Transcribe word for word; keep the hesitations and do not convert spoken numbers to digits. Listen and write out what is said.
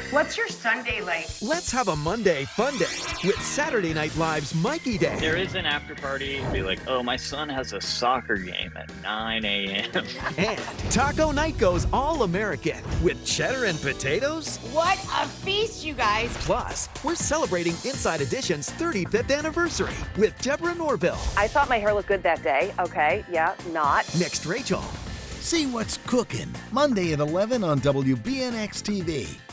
What's your Sunday like? Let's have a Monday fun day with Saturday Night Live's Mikey Day. There is an after party. Be like, oh, my son has a soccer game at nine a m And Taco Night goes all-American with cheddar and potatoes. What a feast, you guys. Plus, we're celebrating Inside Edition's thirty-fifth anniversary with Deborah Norville. I thought my hair looked good that day. Okay, yeah, not. Next, Rachael. See what's cooking Monday at eleven on W B N X T V.